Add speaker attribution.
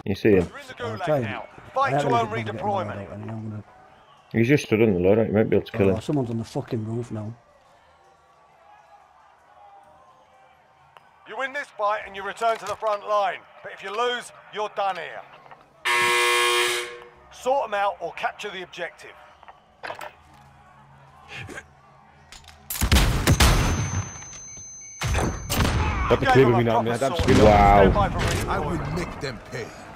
Speaker 1: You see him?
Speaker 2: You're in the gulag now. Fight to earn redeployment.
Speaker 1: He's just stood on the loadout. You might be able to kill him.
Speaker 3: Someone's on the fucking roof now.
Speaker 2: You win this fight and you return to the front line. But if you lose, you're done here. Sort them out or capture the objective.
Speaker 1: Wow.
Speaker 4: I will make them pay.